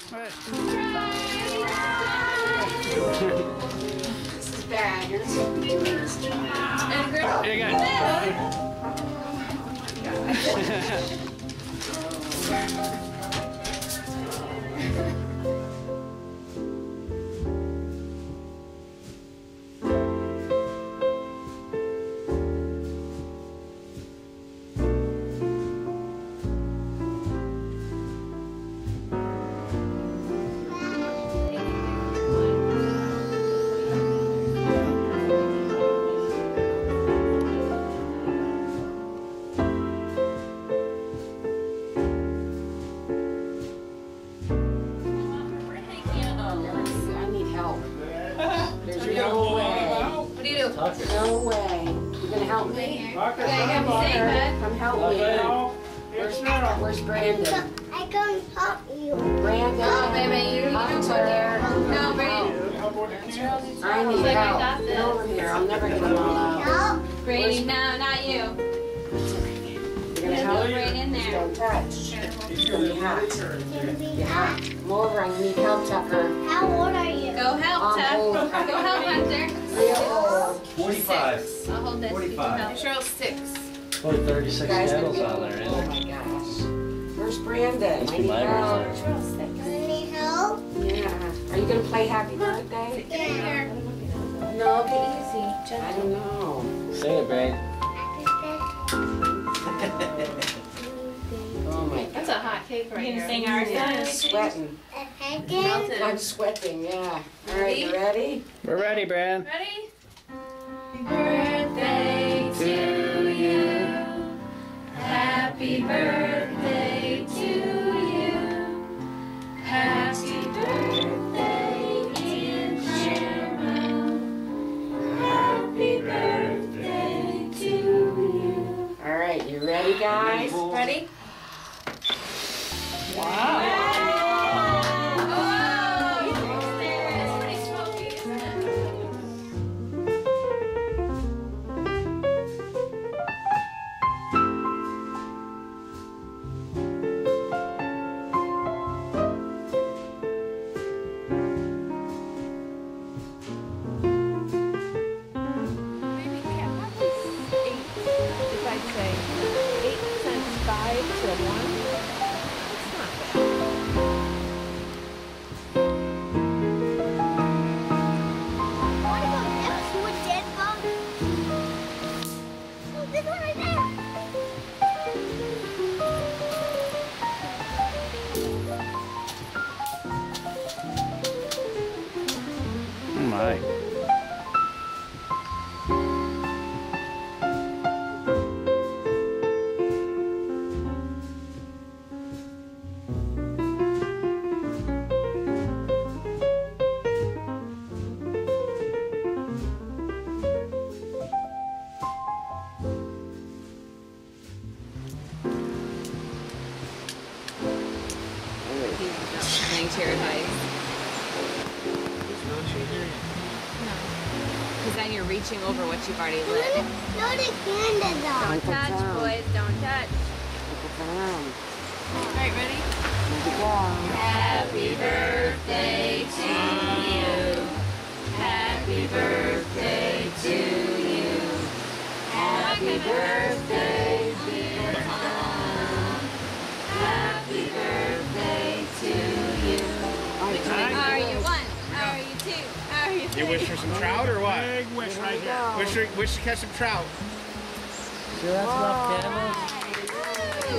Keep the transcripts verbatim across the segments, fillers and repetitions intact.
What? This is bad. You're supposed to be doing this. Here you go. No way. You're gonna help me? Parker, Come help me. Where's, where's Brandon? I can help you. Brandon. Oh, baby, you need to put there. No, Brandon. I need Like I help. got Get this. over here. I'll never get them all out. Help. Brady, no, not you. You're gonna help me? Right in Just there. don't touch. It's gonna be hot. It's gonna be Be hot. hot. Come over. I need help, Tucker. How old are you? Go help, I'm Tuck. old. Go help, Hunter. Real old. forty-five. I'll hold this. forty-five. Cheryl's six. Only thirty-six You guys candles gonna on be- there, Oh isn't my gosh. Where's Brandon? Must I be need mine help. right Cheryl's six. You need help? Yeah. Are you gonna play Happy Birthday? Yeah. No, be easy. Easy. I don't know. there? Sing it, Brain. Oh my God. That's a hot cake right You here. gonna sing ours I'm then? sweating. Again? I'm sweating, yeah. All right, you ready? We're ready, Bran. Ready? Birthday to you. Happy birthday to you. Happy birthday, dear Cheryl. Happy birthday to you. All right, you ready, guys? Ready? Wow. Oh, that's pretty smoky, isn't it? Maybe, yeah, probably eight, if I'd say eight times five to one. It's not bad. Wanna go next to a dead bug? Oh, this one right there. Oh my. Thanks for your advice. Because then you're reaching over what you've already lit. No, the candle though. Don't touch, boys. Don't touch. Look around. All right, ready? Here we go. Happy birthday to you. Happy birthday to you. Happy birthday, dear Tom. Happy birthday to you. Are you one? Are you two? Are you three? You wish for some trout or what? Big wish right here. Wish, for, wish to catch some trout. Sure that's enough candles?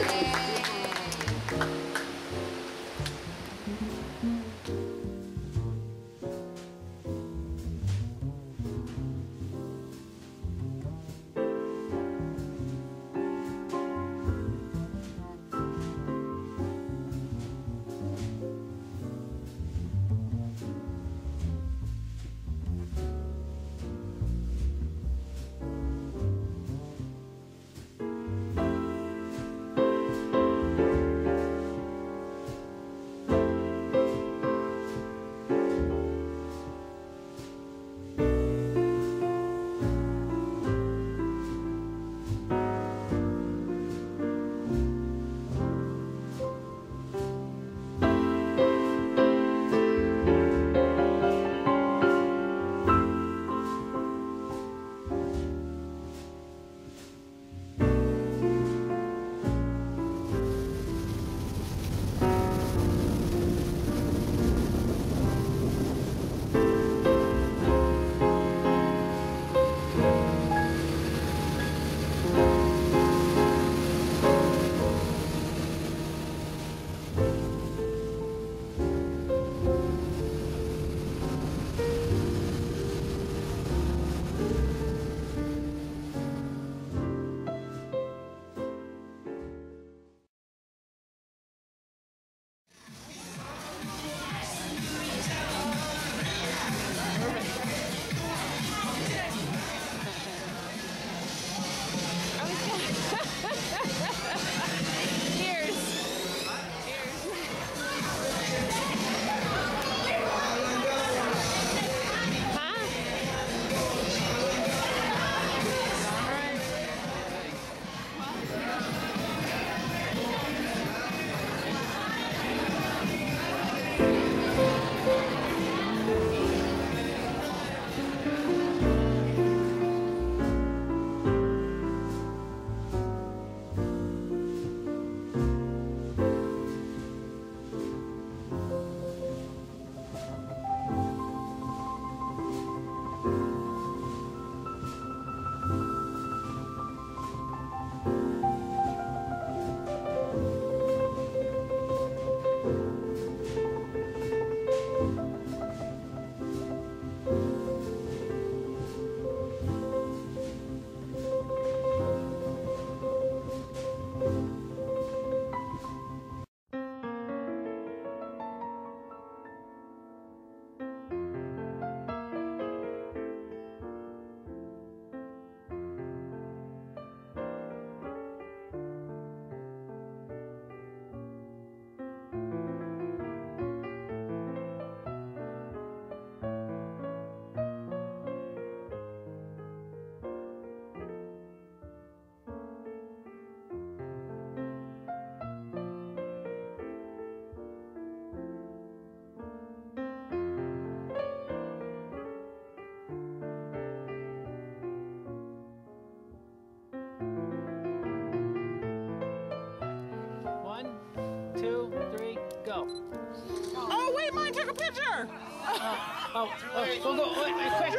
a picture. Oh, oh, go, go, wait, wait, quick.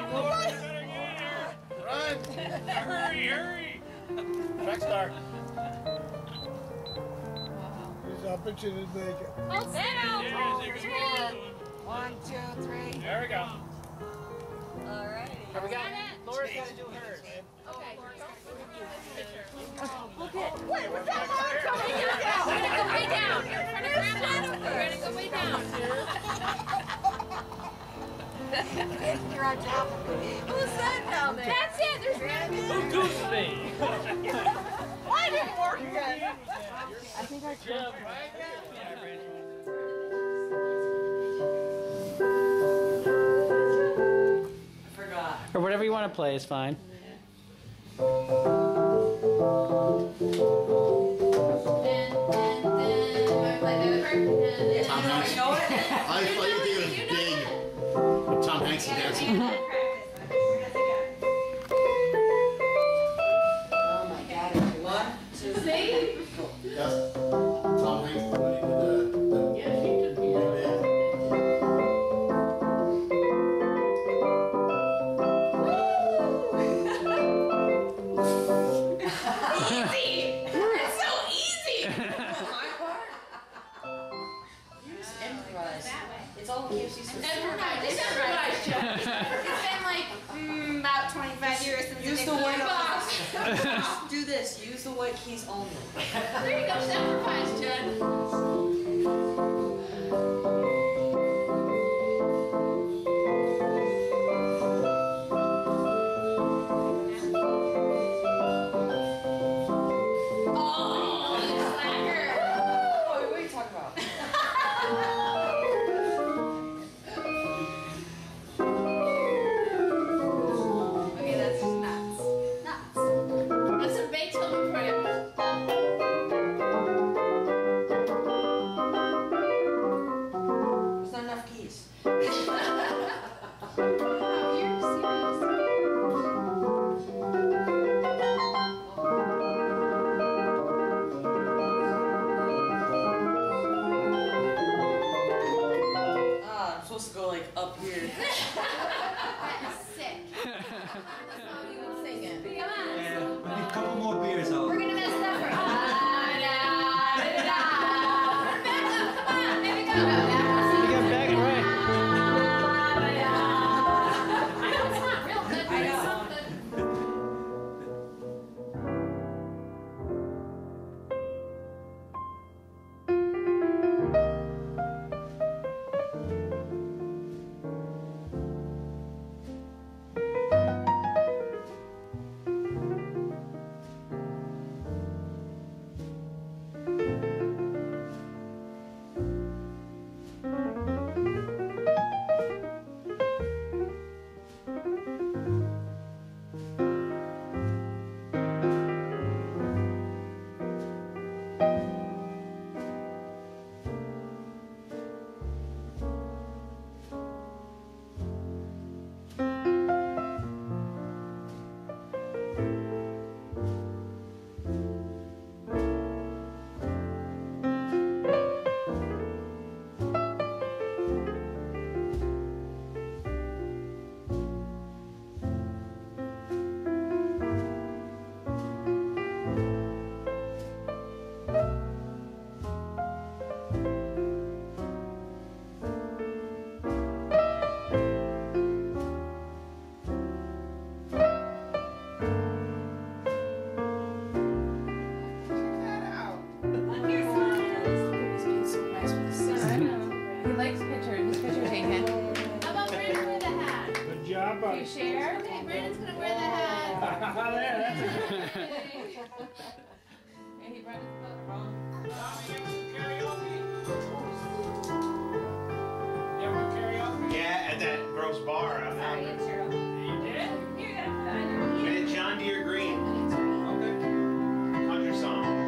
Run! Hurry, hurry! Track star. Here's our picture to make it. Oh, sit down. One, two, three. There we go. Alrighty. Here we go. Laura's got to do hers. Okay. Wait, what's that mark coming We're gonna go way down. In front of Grandma. We're gonna go way down. You're on top of me. Who's that down there? That's it. There's Grandma. Who goose me? I didn't work again. I think I Jim. I forgot. Or whatever you want to play is fine. Tom Hanks. I thought you think it was big. Tom Hanks is dancing. Oh my God. One, two, three. Yes. Tom Hanks. when he did the- the- Yeah, he did. the band. It's so easy. My part? You just improvise. It's all K F C specific. Improvise. It's improvised, Joe. It's been like mm, about twenty-five years since Use the the white box. Do this. Use the white keys only. There you go. It's improvised, Jen. Oh, you slacker. Oh, what are you talking about? Okay, that's just nuts. Nuts. That's some Beethoven for you. There's not enough keys. Oh, you're serious. Ah, I'm supposed to go like up here. That is sick. You can sing it. Come on. Yeah, I need a couple more beers out. We're gonna mess it up for ah, da, da, da, da. Back up, come on, baby, go. You got back it right. I know it's not real good, but it's something. He likes picture. His picture taken. How about Brandon with the hat? Good job, You buddy. share? Okay, Brandon's gonna wear the hat. There, that's And he brought his book wrong. Yeah, at that gross bar out Sorry, there. it's Cheryl. You did? You're gonna put that on your We did John Deere Green. Okay. Country song.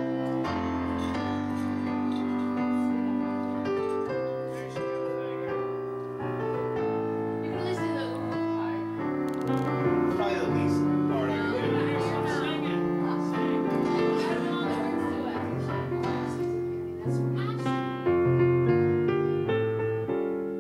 You can at least do the part. Probably the least part I can do. Let's do it.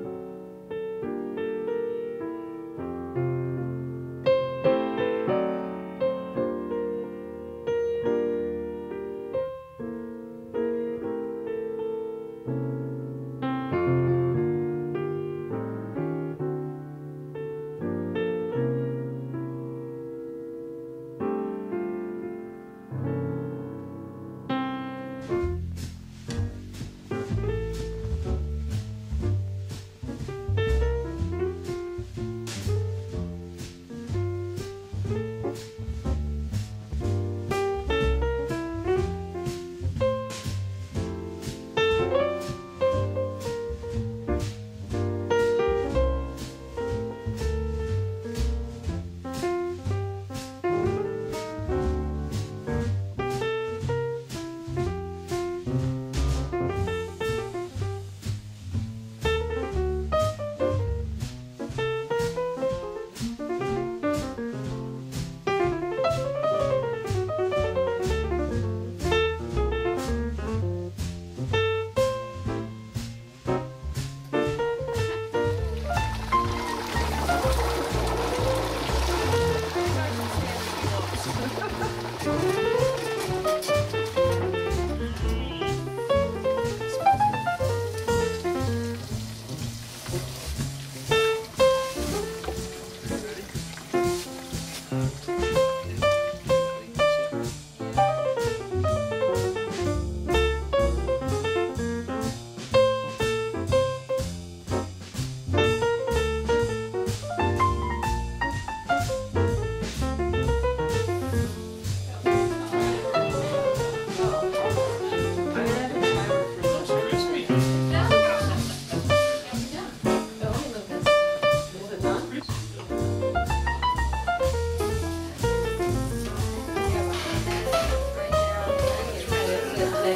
yesterday.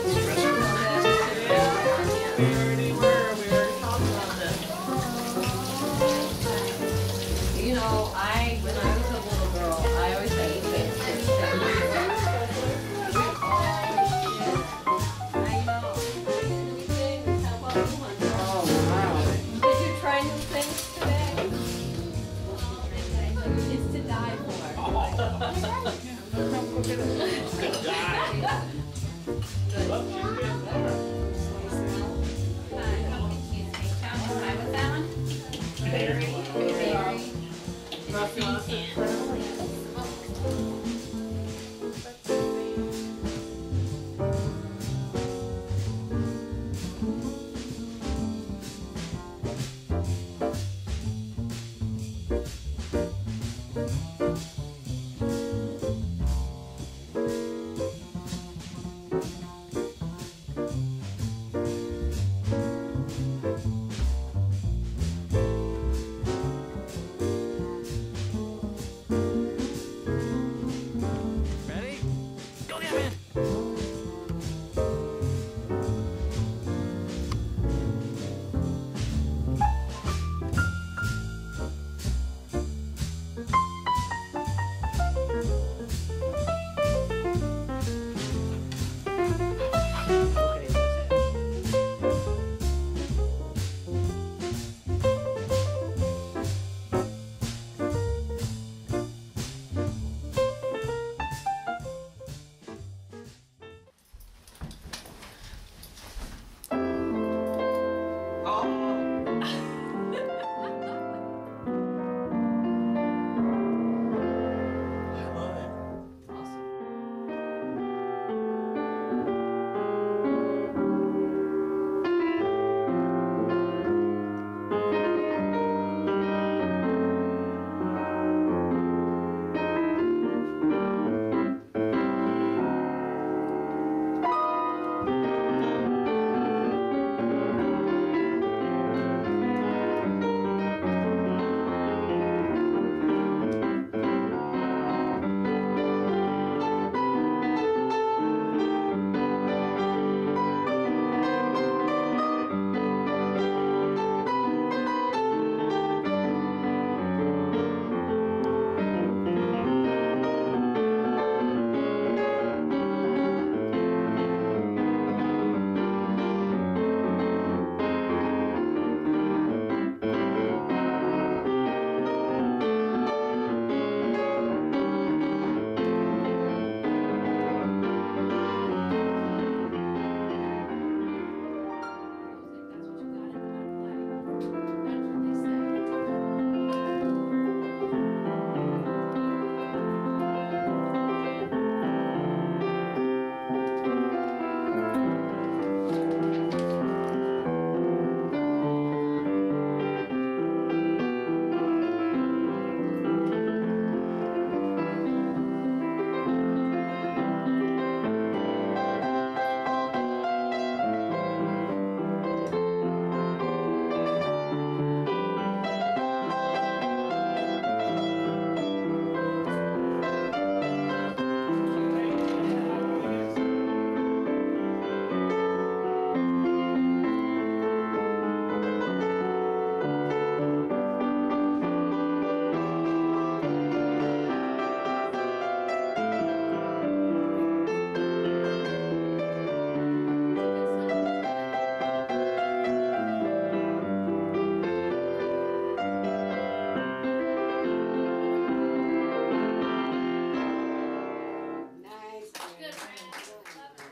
We already were. We already talked about this. You know, I, when I was a little girl, I always had to say six, seven years. I know. New things, how about new ones? Oh, wow. Did you try new things today? It's to die for. Ready? Go get man. Okay, that's it. I love it.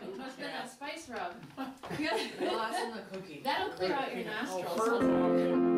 Lost in the cookie. That'll clear out your nostrils. First one.